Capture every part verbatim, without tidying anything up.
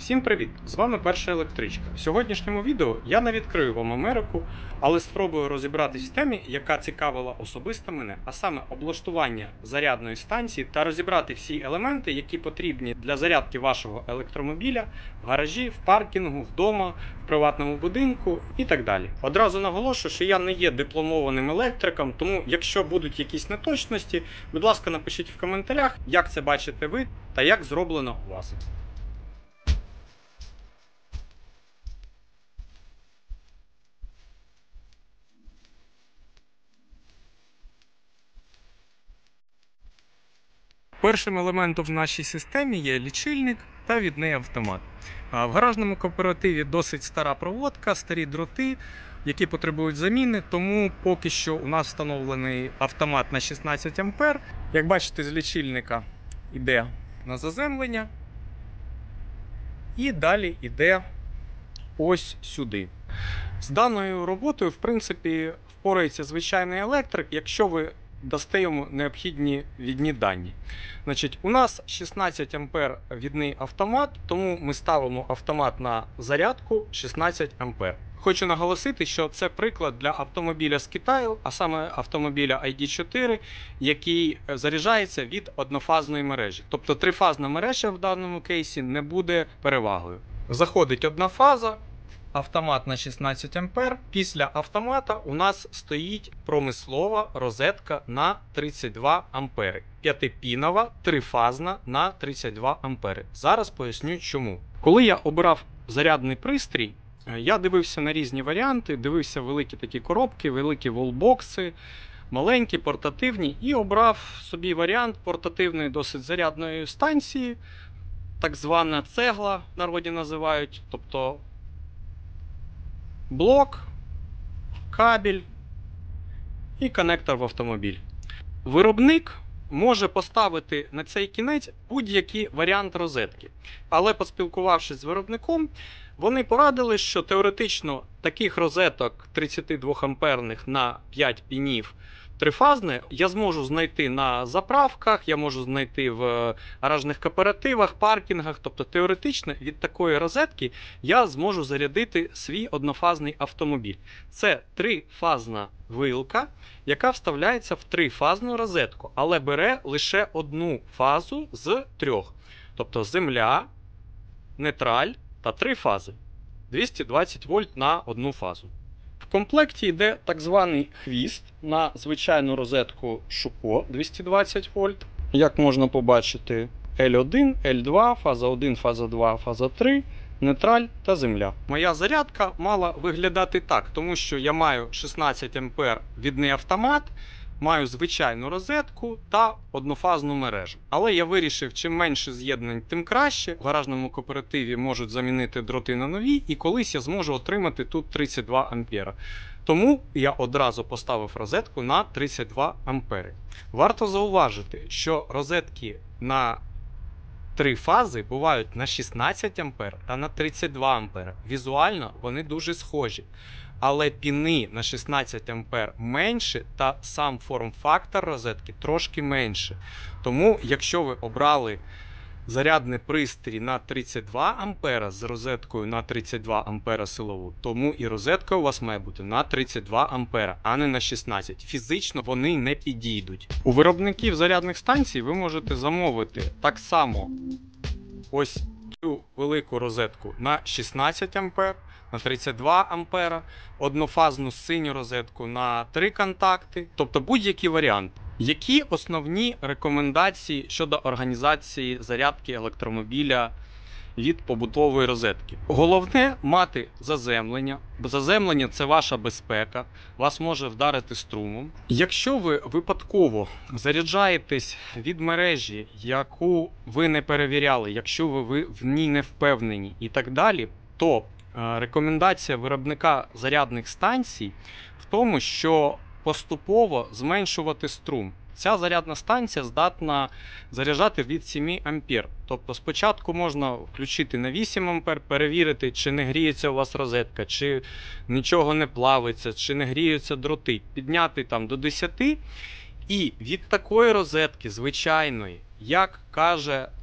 Всім привіт! З вами Перша електричка. В сьогоднішньому відео я не відкрию вам Америку, але спробую розібратись в темі, яка цікавила особисто мене, а саме облаштування зарядної станції та розібрати всі елементи, які потрібні для зарядки вашого електромобіля в гаражі, в паркінгу, вдома, в приватному будинку і так далі. Одразу наголошую, що я не є дипломованим електриком, тому якщо будуть якісь неточності, будь ласка, напишіть в коментарях, як це бачите ви та як зроблено у вас. Першим елементом в нашій системі є лічильник та відний автомат. В гаражному кооперативі досить стара проводка, старі дроти, які потребують заміни, тому поки що у нас встановлений автомат на шістнадцять ампер. Як бачите, з лічильника йде на заземлення і далі йде ось сюди. З даною роботою, в принципі, впорається звичайний електрик, якщо ви дасте йому необхідні відні дані. Значить, у нас шістнадцять ампер відний автомат, тому ми ставимо автомат на зарядку шістнадцять ампер. Хочу наголосити, що це приклад для автомобіля з Китаю, а саме автомобіля ай ді чотири, який заряджається від однофазної мережі. Тобто трифазна мережа в даному кейсі не буде перевагою. Заходить одна фаза, автомат на шістнадцять ампер. Після автомата у нас стоїть промислова розетка на тридцять два ампери. П'ятипінова, трифазна на тридцять два ампери. Зараз поясню чому. Коли я обрав зарядний пристрій, я дивився на різні варіанти, дивився великі такі коробки, великі волбокси, маленькі, портативні, і обрав собі варіант портативної досить зарядної станції, так звана цегла, в народі називають, тобто блок, кабель і коннектор в автомобіль. Виробник може поставити на цей кінець будь-який варіант розетки. Але поспілкувавшись з виробником, вони порадили, що теоретично таких розеток тридцятидвоамперних на п'ять пінів трифазне я зможу знайти на заправках, я можу знайти в гаражних кооперативах, паркінгах. Тобто теоретично від такої розетки я зможу зарядити свій однофазний автомобіль. Це трифазна вилка, яка вставляється в трифазну розетку, але бере лише одну фазу з трьох. Тобто земля, нейтраль та три фази. двісті двадцять вольт на одну фазу. В комплекті йде так званий хвіст на звичайну розетку ШУКО двісті двадцять вольт. Як можна побачити, ел один, ель два, фаза один, фаза два, фаза три, нейтраль та земля. Моя зарядка мала виглядати так, тому що я маю шістнадцять ампер відний автомат, маю звичайну розетку та однофазну мережу. Але я вирішив, чим менше з'єднань, тим краще. В гаражному кооперативі можуть замінити дроти на нові, і колись я зможу отримати тут тридцять два ампера. Тому я одразу поставив розетку на тридцять два ампери. Варто зауважити, що розетки на три фази бувають на шістнадцять ампер та на тридцять два ампери. Візуально вони дуже схожі. Але піни на шістнадцять ампер менше та сам форм-фактор розетки трошки менше. Тому, якщо ви обрали зарядний пристрій на тридцять два ампера з розеткою на тридцять два ампера силову, тому і розетка у вас має бути на тридцять два ампера, а не на шістнадцять. Фізично вони не підійдуть. У виробників зарядних станцій ви можете замовити так само ось цю велику розетку на шістнадцять ампер, на тридцять два ампера, однофазну синю розетку на три контакти, тобто будь-який варіант. Які основні рекомендації щодо організації зарядки електромобіля від побутової розетки? Головне мати заземлення. Заземлення – це ваша безпека, вас може вдарити струмом. Якщо ви випадково заряджаєтесь від мережі, яку ви не перевіряли, якщо ви в ній не впевнені і так далі, то рекомендація виробника зарядних станцій в тому, що поступово зменшувати струм. Ця зарядна станція здатна заряджати від сім ампер. Тобто спочатку можна включити на вісім ампер, перевірити, чи не гріється у вас розетка, чи нічого не плавиться, чи не гріються дроти. Підняти там до десяти. І від такої розетки звичайної, як каже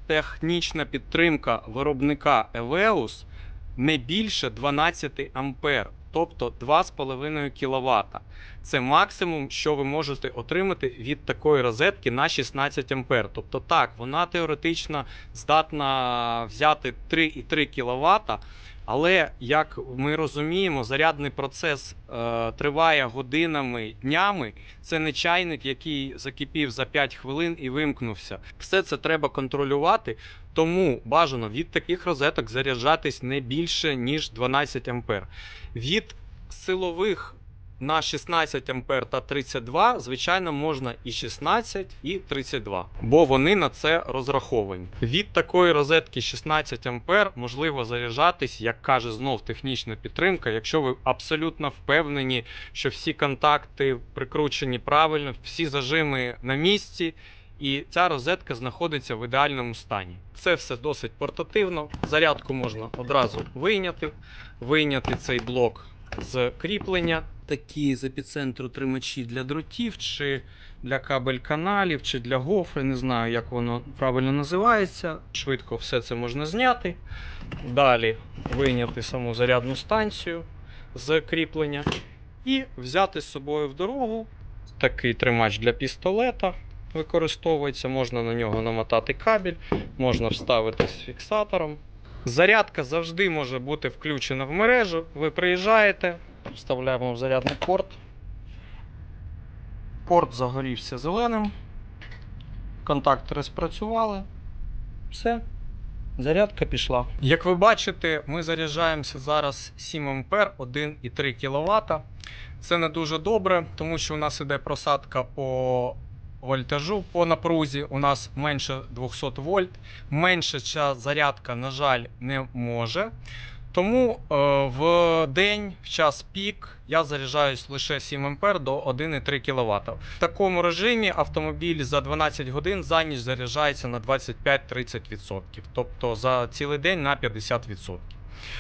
технічна підтримка виробника Eveus не більше дванадцять ампер, тобто два з половиною кіловата. Це максимум, що ви можете отримати від такої розетки на шістнадцять ампер. Тобто так, вона теоретично здатна взяти три і три кіловата, але, як ми розуміємо, зарядний процес е, триває годинами, днями. Це не чайник, який закипів за п'ять хвилин і вимкнувся. Все це треба контролювати, тому бажано від таких розеток заряджатись не більше, ніж дванадцять ампер. Від силових на шістнадцять ампер та тридцять два, звичайно, можна і шістнадцять, і тридцять два, бо вони на це розраховані. Від такої розетки шістнадцять ампер можливо заряджатись, як каже знов технічна підтримка, якщо ви абсолютно впевнені, що всі контакти прикручені правильно, всі зажими на місці, і ця розетка знаходиться в ідеальному стані. Це все досить портативно. Зарядку можна одразу вийняти, вийняти цей блок з кріплення. Такі з епіцентру тримачі для дротів, чи для кабель-каналів, чи для гофри, не знаю, як воно правильно називається. Швидко все це можна зняти. Далі вийняти саму зарядну станцію з кріплення і взяти з собою в дорогу. Такий тримач для пістолета використовується, можна на нього намотати кабель, можна вставити з фіксатором. Зарядка завжди може бути включена в мережу. Ви приїжджаєте, вставляємо в зарядний порт. Порт загорівся зеленим. Контактори спрацювали. Все. Зарядка пішла. Як ви бачите, ми заряджаємося зараз сім ампер, один і три кіловата. Це не дуже добре, тому що у нас іде просадка по вольтажу, по напрузі. У нас менше двісті вольт. Менше ця зарядка, на жаль, не може. Тому е, в день, в час пік, я заряджаюсь лише сім ампер до один і три кіловата. В такому режимі автомобіль за дванадцять годин за ніч заряджається на двадцять п'ять - тридцять відсотків. Тобто за цілий день на п'ятдесят відсотків.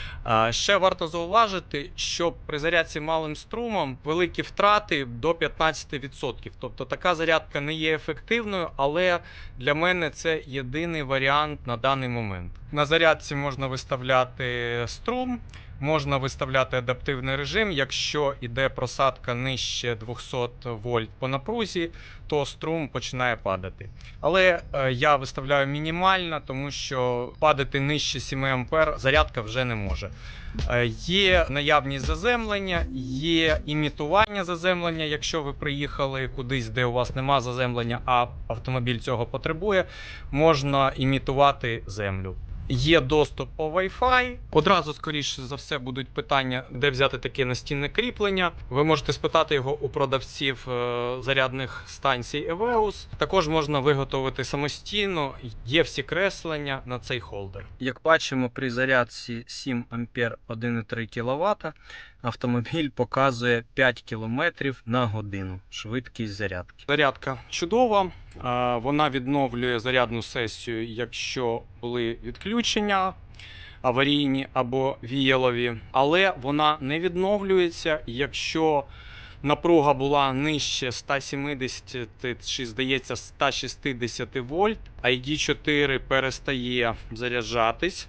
Е, ще варто зауважити, що при зарядці малим струмом великі втрати до п'ятнадцять відсотків. Тобто така зарядка не є ефективною, але для мене це єдиний варіант на даний момент. На зарядці можна виставляти струм, можна виставляти адаптивний режим. Якщо йде просадка нижче двісті вольт по напрузі, то струм починає падати. Але е, я виставляю мінімально, тому що падати нижче сім ампер зарядка вже не може. Е, є наявність заземлення, є імітування заземлення. Якщо ви приїхали кудись, де у вас нема заземлення, а автомобіль цього потребує, можна імітувати землю. Є доступ по Wi-Fi. Одразу, скоріше за все, будуть питання, де взяти таке настінне кріплення. Ви можете спитати його у продавців зарядних станцій Eveus. Також можна виготовити самостійно. Є всі креслення на цей холдер. Як бачимо, при зарядці сім ампер, один і три кіловата автомобіль показує п'ять кілометрів на годину. Швидкість зарядки. Зарядка чудова. Вона відновлює зарядну сесію, якщо були відключення аварійні або віялові. Але вона не відновлюється, якщо напруга була нижче ста сімдесят, чи, здається, ста шістдесят вольт, ай ді чотири перестає заряджатись.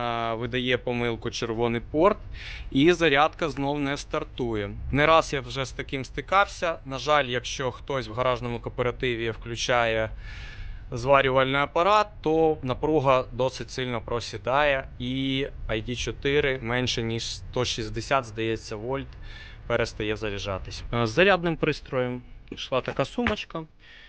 Видає помилку червоний порт, і зарядка знов не стартує. Не раз я вже з таким стикався. На жаль, якщо хтось в гаражному кооперативі включає зварювальний апарат, то напруга досить сильно просідає, і ай ді чотири менше ніж сто шістдесят, здається, вольт перестає заряджатись. З зарядним пристроєм йшла така сумочка.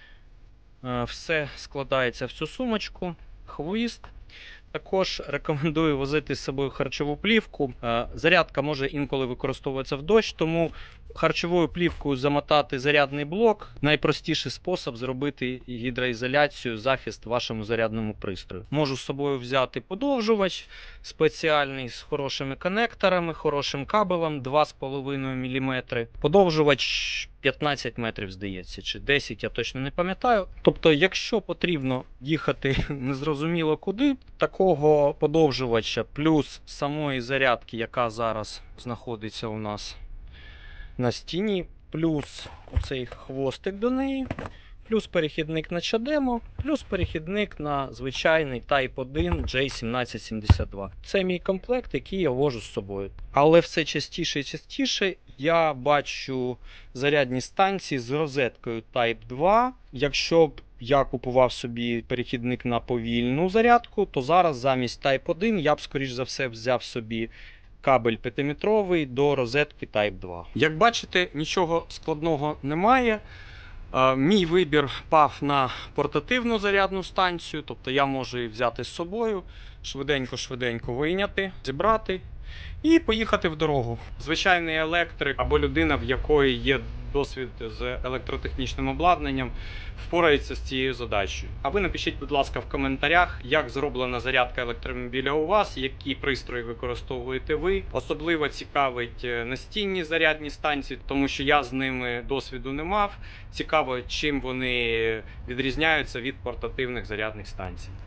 Все складається в цю сумочку, хвіст. Також рекомендую возити з собою харчову плівку. Зарядка може інколи використовуватися в дощ, тому харчовою плівкою замотати зарядний блок – найпростіший спосіб зробити гідроізоляцію, захист вашому зарядному пристрою. Можу з собою взяти подовжувач спеціальний з хорошими конекторами, хорошим кабелем два з половиною міліметри. Подовжувач п'ятнадцять метрів, здається, чи десять, я точно не пам'ятаю. Тобто, якщо потрібно їхати незрозуміло куди, такого подовжувача плюс самої зарядки, яка зараз знаходиться у нас на стіні, плюс оцей хвостик до неї, плюс перехідник на чадемо, плюс перехідник на звичайний Type один джей сімнадцять сімдесят два. Це мій комплект, який я вожу з собою. Але все частіше і частіше я бачу зарядні станції з розеткою Type два. Якщо б я купував собі перехідник на повільну зарядку, то зараз замість Type один я б, скоріш за все, взяв собі кабель п'ятиметровий до розетки Type два. Як бачите, нічого складного немає. Мій вибір пав на портативну зарядну станцію, тобто я можу її взяти з собою, швиденько-швиденько вийняти, зібрати і поїхати в дорогу. Звичайний електрик або людина, в якої є досвід з електротехнічним обладнанням, впорається з цією задачею. А ви напишіть, будь ласка, в коментарях, як зроблена зарядка електромобіля у вас, які пристрої використовуєте ви. Особливо цікавить настінні зарядні станції, тому що я з ними досвіду не мав. Цікаво, чим вони відрізняються від портативних зарядних станцій.